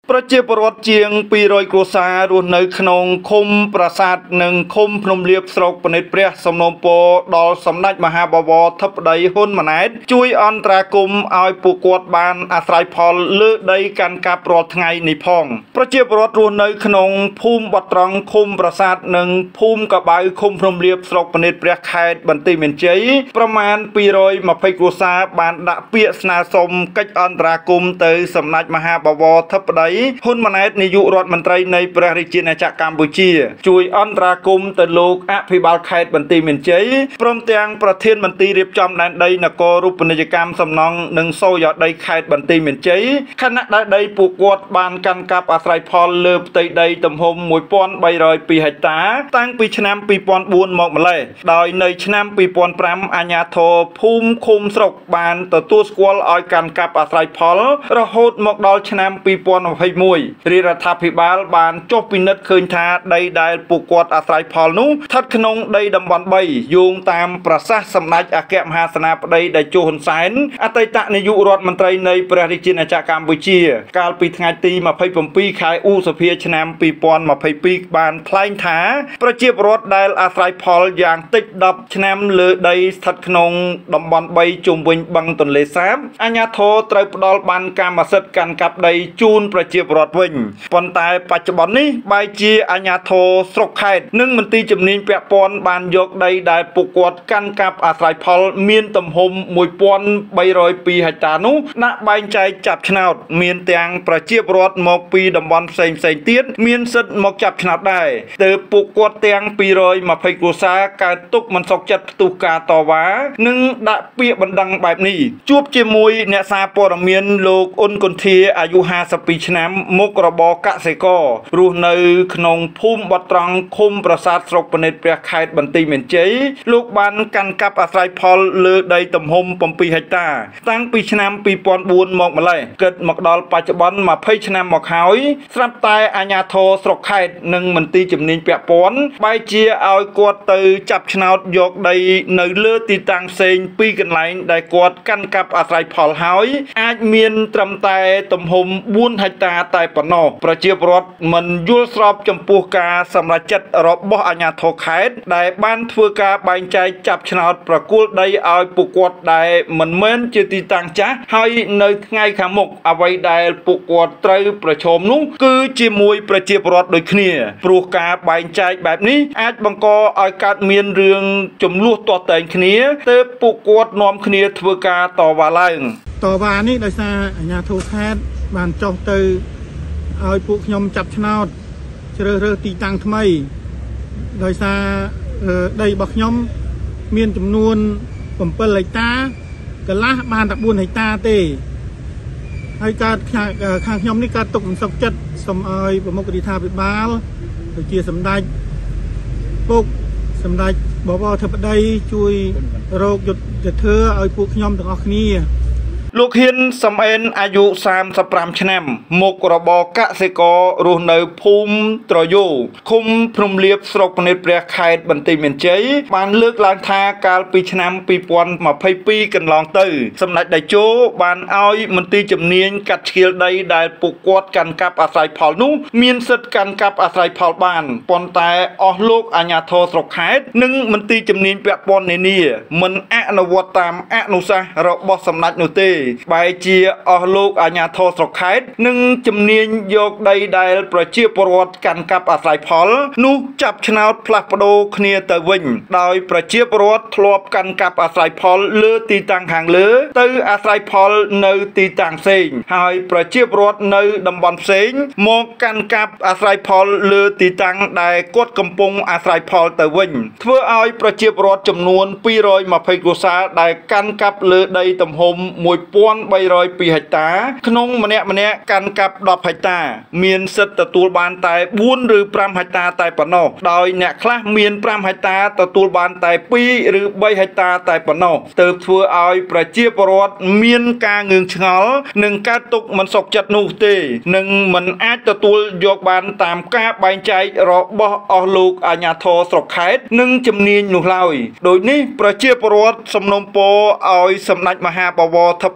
ប្រជាពលរដ្ឋជាង200គ្រួសាររស់នៅក្នុងឃុំប្រាសាទនិងឃុំភ្នំលៀបស្រុកពនិតព្រះសំណូមពរដល់សម្ដេចមហាបវរធិបតីហ៊ុនម៉ាណែតជួយអន្តរាគមន៍ឲ្យពួកគាត់បានអាស្រ័យផលលើដីកាន់កាប់រាល់ថ្ងៃនេះផងប្រជាពលរដ្ឋរស់នៅក្នុងភូមិបត្រង់ឃុំប្រាសាទនិងភូមិកបៅឃុំភ្នំលៀបស្រុកពនិតព្រះខេត្តបន្ទាយមានជ័យប្រមាណ220គ្រួសារបានដាក់ពាក្យស្នើសុំកិច្ចអន្តរាគមន៍ទៅសម្ដេចមហាបវរធិបតីហ៊ុនម៉ាណែតនាយករដ្ឋមន្ត្រីនៃព្រះរាជាណាចក្រកម្ពុជាជួយអន្តរាគមន៍ទៅលោកអភិបាលខេត្តបន្ទាយមានជ័យព្រមទាំងប្រធានមន្ត្រីរៀបចំដែនដីនគររូបនីយកម្មសំណង់និងសូយោដីខេត្តបន្ទាយមានជ័យខណៈដែលដីពួកគាត់បានកាន់កាប់អាស្រ័យផលលើផ្ទៃដីទំហំ1302ហិកតាតាំងពីឆ្នាំ2004មកម្លេះដោយនៅឆ្នាំ2005អាជ្ញាធរភូមិឃុំស្រុកបានទទួលស្គាល់ឲ្យកាន់កាប់អាស្រ័យផលរហូតមកដល់ឆ្នាំ2021រាជរដ្ឋាភិបាលបានចុះពិនិត្យឃើញថាដីដែលពួកគាត់អាស្រ័យផលនោះស្ថិតក្នុងដីតំបន់3យោងតាមប្រសាសន៍សម្ដេចអគ្គមហាសេនាបតីតេជោហ៊ុនសែនអតីតនាយករដ្ឋមន្ត្រីនៃព្រះរាជាណាចក្រកម្ពុជាកាលពីថ្ងៃទី27ខែឧសភាឆ្នាំ2022បានថ្លែងថាប្រជាពលរដ្ឋដែលអាស្រ័យផលយ៉ាងតិច10ឆ្នាំលើដីស្ថិតក្នុងតំបន់3ជុំវិញបឹងទន្លេសាបអាជ្ញាធរត្រូវផ្ដល់បានកម្មសិទ្ធិកាន់កាប់ដីជូនប្រជាពលរដ្ឋវិញប៉ុន្តែបច្ចុប្បន្ននេះបែរជាអាជ្ញាធរស្រុកខេត្តនិងមន្ទីរជំនាញពាក់ព័ន្ធបានយកដីដែលពួកគាត់កាន់កាប់អាស្រ័យផលមានទំហំ1302ហិកតានោះដាក់បែងចែកចាប់ឆ្នោតមានទាំងប្រជាពលរដ្ឋមកពីតំបន់ផ្សេងទៀតមានសិទ្ធិមកចាប់ឆ្នោតដែរទើបពួកគាត់ទាំង220គ្រួសារកើតទុកមិនសុខចិត្តផ្ទុះការតវ៉ានិងដាក់ពាក្យបណ្ដឹងបែបនេះជួបជាមួយអ្នកសារព័ត៌មានលោកអ៊ុនកុនធាអាយុ52ឆ្នាំមុខរបរកសិកររស់នៅក្នុងភូមិបត្រង់ឃុំប្រាសាទស្រុកពនិតព្រះខេត្តបន្ទាយមានជ័យលោកបានកាន់កាប់អាស្រ័យផលលើដីទំហំ7ហិកតាតាំងពីឆ្នាំ2004មកម្លេះគិតមកដល់បច្ចុប្បន្ន20ឆ្នាំមកហើយស្រាប់តែអាជ្ញាធរស្រុកខេត្តនិងមន្ទីរជំនាញពាក់ព័ន្ធបែរជាឲ្យគាត់ទៅចាប់ឆ្នោតយកដីនៅលើទីតាំងផ្សេងពីកន្លែងដែលគាត់កាន់កាប់អាស្រ័យផលហើយអាចមានត្រឹមតែទំហំ4ហិកតាតែប៉ុណ្ណោះប្រជាពលរដ្ឋមិនយល់ស្របចំពោះការសម្រេចចិត្តរបស់អាជ្ញាធរខេត្តដែលបានធ្វើការបែងចែកចាប់ឆ្នោតប្រគល់ដីឲ្យពួកគាត់ដែលមិនមែនជាទីតាំងចាស់ហើយនៅថ្ងៃខាងមុខអ្វីដែលពួកគាត់ត្រូវប្រឈមនោះគឺជាមួយប្រជាពលរដ្ឋដូចគ្នាព្រោះការបែងចែកបែបនេះអាចបង្កឲ្យកើតមានរឿងចំនួនទាស់តែងគ្នាទើបពួកគាត់នាំគ្នាធ្វើការតវ៉ាឡើងតវ៉ានេះដោយសារអាជ្ញាធរខេត្តបានចុះទៅឲ្យពួកខ្ញុំចាប់ឆ្នោតជ្រើសរើសទីតាំងថ្មីដោយសារដីរបស់ខ្ញុំមានចំនួន7ហិកតាកន្លះបានតែ4ហិកតាទេហើយកើតខាងខ្ញុំនេះកើតទុកមិនសុខចិត្តសូមឲ្យប្រមុខរដ្ឋាភិបាលដូចជាសម្ដេចពុកសម្ដេចបវរធិបតីជួយរកយុត្តិធម៌ឲ្យពួកខ្ញុំទាំងអស់គ្នាលោកហ៊ានសំអេនអាយុ35ឆ្នាំមុខរបរកសិកររស់នៅភូមិត្រយោឃុំភ្នំលៀបស្រុកពនិតព្រះខេត្តបន្ទាយមានជ័យបានលើកឡើងថាកាលពីឆ្នាំ2022កន្លងទៅសម្ដេចតេជោបានឲ្យមន្ទីរជំនាញកាត់ឈៀលដីដែលពួកគាត់កាន់កាប់អាស្រ័យផលនោះមានសិទ្ធិកាន់កាប់អាស្រ័យផលបានប៉ុន្តែអស់លោកអាជ្ញាធរស្រុកខេត្តនិងមន្ទីរជំនាញពាក់ព័ន្ធនានាមិនអនុវត្តតាមអនុសាសន៍របស់សម្ដេចនោះទេបែរជាអស់លោកអាជ្ញាធរស្រុកខេត្តនិងជំនាញយកដីដែលប្រជាពលរដ្ឋកាន់កាប់អាស្រ័យផលនោះចាប់ឆ្នោតផ្លាស់ប្ដូរគ្នាទៅវិញដោយប្រជាពលរដ្ឋធ្លាប់កាន់កាប់អាស្រ័យផលលើទីតាំងខាងលើទៅអាស្រ័យផលនៅទីតាំងផ្សេងហើយប្រជាពលរដ្ឋនៅតំបន់ផ្សេងមកកាន់កាប់អាស្រ័យផលលើទីតាំងដែលគាត់កំពុងអាស្រ័យផលទៅវិញធ្វើឲ្យប្រជាពលរដ្ឋចំនួន220គ្រួសារដែលកាន់កាប់លើដីទំហំ1302ហិកតាក្នុងម្នាក់កាន់កាប់10ហិកតាមានសិទ្ធិទទួលបានតែ4ឬ5ហិកតាតែប៉ុណ្ណោះដោយអ្នកខ្លះមាន5ហិកតាទទួលបានតែ2ឬ3ហិកតាតែប៉ុណ្ណោះទើបធ្វើឲ្យប្រជាពលរដ្ឋមានការងឿងឆ្ងល់និងកើតទុកមិនសុខចិត្តនោះទេនិងមិនអាចទទួលយកបានតាមការបែងចែករបស់អស់លោកអាជ្ញាធរស្រុកខេត្តនិងជំនាញនោះឡើយដូចនេះប្រជាពលរដ្ឋសំណូមពរឲ្យសម្ដេចមហាបវរធិប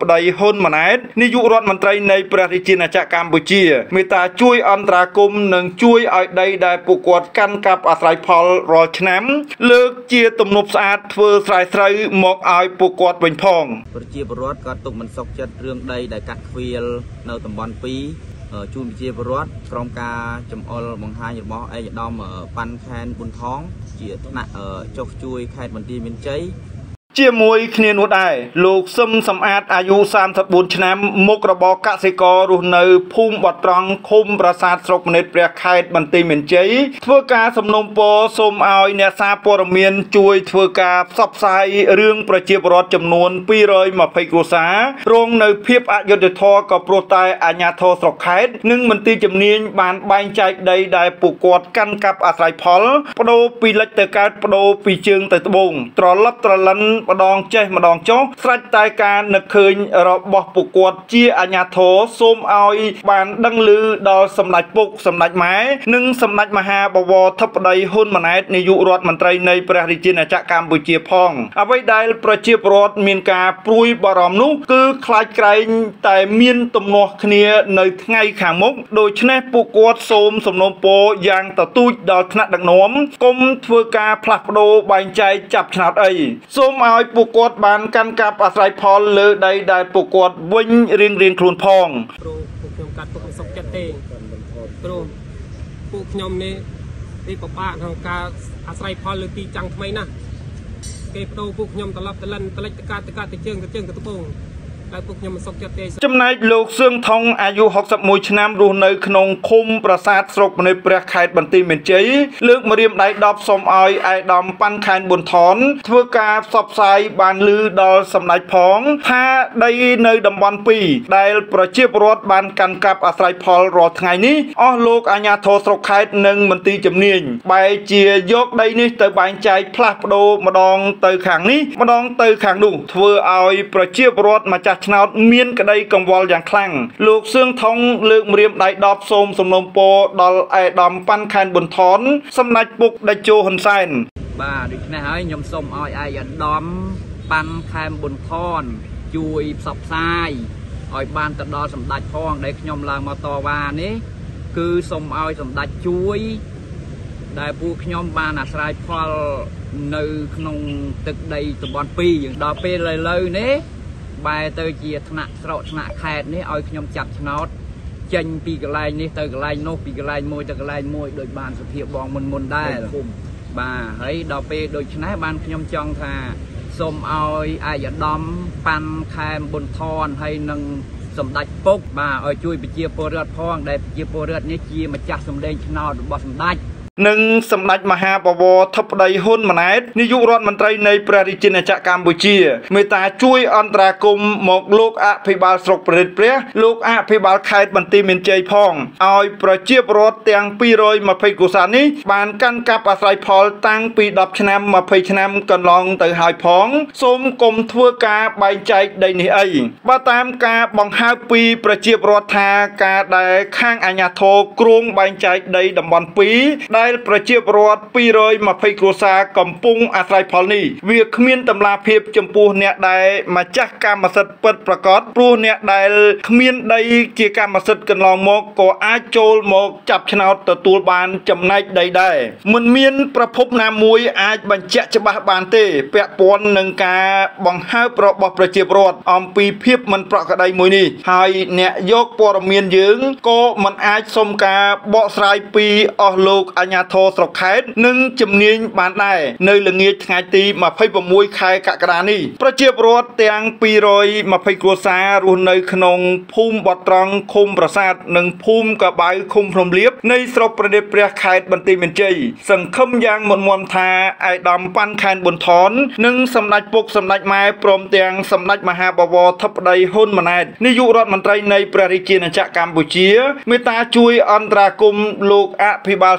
បតីហ៊ុនម៉ាណែតនាយករដ្ឋមន្ត្រីនៃព្រះរាជាណាចក្រកម្ពុជាមេត្តាជួយអន្តរាគមន៍និងជួយឲ្យដីដែលពួកគាត់កាន់កាប់អាស្រ័យផលរាល់ឆ្នាំលើកជាទំនប់ស្អាតធ្វើស្រែស្រូវមកឲ្យពួកគាត់វិញផងប្រជាពលរដ្ឋក៏ទុកមិនសុខចិត្តរឿងដីដែលកាត់ខ្វៀលនៅតំបន់2ជូនប្រជាពលរដ្ឋក្រុមការចំអុលបង្ហាញរបស់ឯកឧត្តមប៉ាន់ខែនប៊ុនថងជាថ្នាក់ចុះជួយខេត្តបន្ទាយមានជ័យជាមួយគ្នានោះដែរលោកសឹមសំអាតអាយុ34ឆ្នាំមុខរបរកសិកររស់នៅភូមិបត្រង់ឃុំប្រាសាទស្រុកមនិតព្រះខេត្តបន្ទាយមានជ័យធ្វើការសំណូមពរសូមឲ្យអ្នកសារព័ត៌មានជួយធ្វើការផ្សព្វផ្សាយរឿងប្រជាពលរដ្ឋចំនួន220គ្រួសាររងនៅភាពអយុត្តិធម៌ក៏ព្រោះតែអាជ្ញាធរស្រុកខេត្តនិងមន្ទីរជំនាញបានបែងចែកដីដែលពួកគាត់កាន់កាប់អាស្រ័យផលបដូរពីលិចទៅកើតបដូរពីជើងទៅត្បូងត្រឡប់ត្រឡិនម្ដងចេះម្ដងចុះស្រេចតែការនឹកឃើញរបស់ពួកគាត់ជាអាជ្ញាធរសូមឲ្យបានដឹងឮដល់សម្ដេចពុកសម្ដេចម៉ែនិងសម្ដេចមហាបវរធិបតីហ៊ុនម៉ាណែតនាយករដ្ឋមន្ត្រីនៃព្រះរាជាណាចក្រកម្ពុជាផងអ្វីដែលប្រជាពលរដ្ឋមានការព្រួយបារម្ភនោះគឺខ្លាចក្រែងតែមានទំនាស់គ្នានៅថ្ងៃខាងមុខដូច្នេះពួកគាត់សូមសំណូមពរយ៉ាងទទូចដល់ថ្នាក់ដឹកនាំកុំធ្វើការផ្លាស់ប្ដូរបែងចែកចាប់ឆ្នោតអីសូមឲ្យពួកគាត់បានកាន់កាប់អាស្រ័យផលលើដីដែលពួកគាត់វិញរៀងខ្លួនផងព្រោះពួកខ្ញុំកាត់ទុកមិនសុខចិត្តទេព្រោះពួកខ្ញុំនេះទីពិបាកក្នុងការអាស្រ័យផលលើទីចាំងថ្មីណាស់គេបដូរពួកខ្ញុំត្រឡប់ទៅលិនទៅលិចទៅកាត់ទៅជើងទៅត្បូងតែពួកខ្ញុំមិនសុខចិត្តទេចំណែកលោកសឿងថងអាយុ61ឆ្នាំរស់នៅក្នុងឃុំប្រាសាទស្រុកមនិតព្រះខេត្តបន្ទាយមានជ័យលើកម្រាមដៃ10សូមឲ្យឯកឧត្តមប៉ាន់ខែនប៊ុនថនធ្វើការផ្សព្វផ្សាយបានឮដល់សម្ដេចផងថាដីនៅតំបន់2ដែលប្រជាពលរដ្ឋបានកាន់កាប់អាស្រ័យផលរាល់ថ្ងៃនេះអស់លោកអាជ្ញាធរស្រុកខេត្តនិងមន្ទីរជំនាញបែរជាយកដីនេះទៅបែងចែកផ្លាស់ប្ដូរម្ដងទៅខាងនេះម្ដងទៅខាងនោះធ្វើឲ្យប្រជាពលរដ្ឋម្ចាស់ឆ្នោតមានក្តីកង្វល់យ៉ាងខ្លាំងលោកសឿងថងលើកម្រាមដៃ10សូមសំណូមពរដល់ឯកឧត្តមប៉ាន់ខែនប៊ុនថនសម្ដេចពុកតេជោហ៊ុនសែនបាទដូច្នេះហើយខ្ញុំសូមឲ្យឯកឧត្តមប៉ាន់ខែនប៊ុនថនជួយផ្សព្វផ្សាយឲ្យបានទៅដល់សម្ដេចផងដែលខ្ញុំឡើងមកតវ៉ានេះគឺសូមឲ្យសម្ដេចជួយដែលពួកខ្ញុំបានអាស្រ័យផលនៅក្នុងទឹកដីតំបន់2យើងដល់ពេលឥឡូវនេះបែរទៅជាថ្នាក់ស្រុកថ្នាក់ខេត្តនេះឲ្យខ្ញុំចាប់ឆ្នោតចេញពីកន្លែងនេះទៅកន្លែងនោះពីកន្លែងមួយទៅកន្លែងមួយដោយបានសភាពបងមុនដែរបាទហើយដល់ពេលដូច្នេះបានខ្ញុំចង់ថាសូមឲ្យឯកឧត្តមប៉ាន់ខែនប៊ុនថនហើយនឹងសម្ដេចពុកបាទឲ្យជួយប្រជាពលរដ្ឋផងដែលប្រជាពលរដ្ឋនេះជាម្ចាស់សម្លេងឆ្នោតរបស់សម្ដេចនិងសម្ដេចមហាបវរធិបតីហ៊ុនម៉ាណែតនាយករដ្ឋមន្ត្រីនៃព្រះរាជាណាចក្រកម្ពុជាមេត្តាជួយអន្តរាគមន៍មកលោកអភិបាលស្រុកប្រណិតព្រះលោកអភិបាលខេត្តបន្ទាយមានជ័យផងឲ្យប្រជាពលរដ្ឋទាំង220គ្រួសារនេះបានកាន់កាប់អាស្រ័យផលតាំងពី10ឆ្នាំ20ឆ្នាំកន្លងទៅហើយផងសូមកុំធ្វើការបែងចែកដីនេះអីបើតាមការបង្ហើបពីប្រជាពលរដ្ឋថាការដែលខាងអាជ្ញាធរគ្រោងបែងចែកដីតំបន់2ដែលប្រជាពលរដ្ឋ220គ្រួសារកំពុងអាស្រ័យផលនេះវាគ្មានតម្លាភាពចំពោះអ្នកដែលម្ចាស់កម្មសិទ្ធិពិតប្រាកដព្រោះអ្នកដែលគ្មានដីជាកម្មសិទ្ធិកន្លងមកក៏អាចចូលមកចាប់ឆ្នោតទទួលបានចំណែកដីដែរមិនមានប្រភពណាមួយអាចបញ្ជាក់ច្បាស់បានទេពាក់ព័ន្ធនឹងការបង្ហើបរបស់ប្រជាពលរដ្ឋអំពីភាពមិនប្រក្រតីមួយនេះហើយអ្នកយកព័ត៌មានយើងក៏មិនអាចសុំការបកស្រាយពីអស់លោកអាជ្ញាធរស្រុកខេត្តនិងជំនាញបានដែរនៅល្ងាចថ្ងៃទី26ខែកក្កដានេះប្រជាពលរដ្ឋទាំង220គ្រួសាររស់នៅក្នុងភូមិបត្រង់ឃុំប្រាសាទនិងភូមិកបៅឃុំភ្នំលៀបនៃស្រុកប្រណិតព្រះខេត្តបន្ទាយមានជ័យសង្ឃឹមយ៉ាងមុតមមថាឯកឧត្តមប៉ាន់ខែនប៊ុនថននិងសម្ដេចពុកសម្ដេចម៉ែព្រមទាំងសម្ដេចមហាបវរធិបតីហ៊ុនម៉ាណែតនាយករដ្ឋមន្ត្រីនៃព្រះរាជាណាចក្រកម្ពុជាមេត្តាជួយអន្តរាគមន៍លោកអភិបាលស្រុក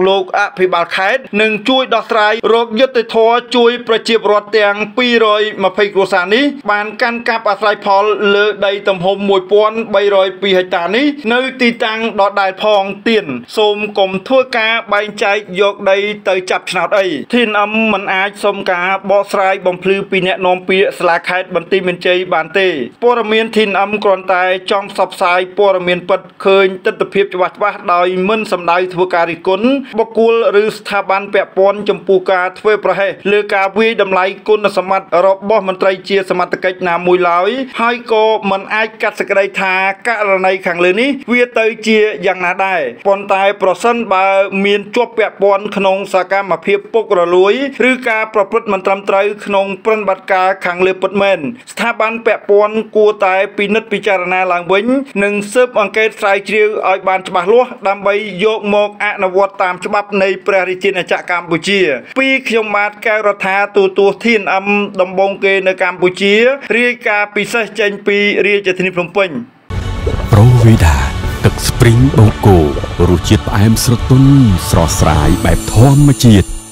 លោកអភិបាលខេត្តនឹងជួយដោះស្រាយរោគយុត្តិធម៌ជួយប្រជាពលរដ្ឋទាំង220គ្រួសារនេះបានកាន់កាប់អាស្រ័យផលលើដីទំហំ 1302 ហិកតានេះនៅទីតាំងដដែលផងទៀតសូមកុំធ្វើការបែងចែកយកដីទៅចាប់ឆ្នោតអីធានអឹមមិនអាចសុំការបកស្រាយបំភ្លឺពីអ្នកនាំពាក្យសាលាខេត្តបន្ទាយមានជ័យបានទេព័ត៌មានធានអឹមគ្រាន់តែចង់ផ្សព្វផ្សាយព័ត៌មានពិតឃើញទស្សនវិជ្ជាច្បាស់ៗដោយមិនសំដៅធ្វើការរិះគន់បុគ្គលឬស្ថាប័នពាក់ព័ន្ធចំពោះការធ្វើប្រហែសលើការវាយតម្លៃគុណសម្បត្តិរបស់មន្ត្រីជាសមត្ថកិច្ចណាមួយឡើយហើយក៏មិនអាចកាត់សេចក្តីថាករណីខាងលើនេះវាទៅជាយ៉ាងណាដែរប៉ុន្តែប្រសិនបើមានជាប់ពាក់ព័ន្ធក្នុងសកម្មភាពពុករលួយឬការប្រព្រឹត្តមិនត្រឹមត្រូវក្នុងប្រតិបត្តិការខាងលើពិតមែនស្ថាប័នពាក់ព័ន្ធគួរតែពិនិត្យពិចារណាឡើងវិញនិងស៊ើបអង្កេតស្រាវជ្រាវឲ្យបានច្បាស់លាស់ដើម្បីយកមកអនុវត្តតាមច្បាប់នៃព្រះរាជាណាចក្រកម្ពុជាពីខ្ញុំបាទកែវរដ្ឋាទូទស្សន៍ធានអឹមដំបងគេនៅកម្ពុជារាយការណ៍ពិសេសចេញពីរាជធានីភ្នំពេញប្រូវីដាទឹកស្ព្រីងបូកគោរសជាតិផ្អែមស្រទន់ស្រស់ស្រាយបែបធម្មជាតិ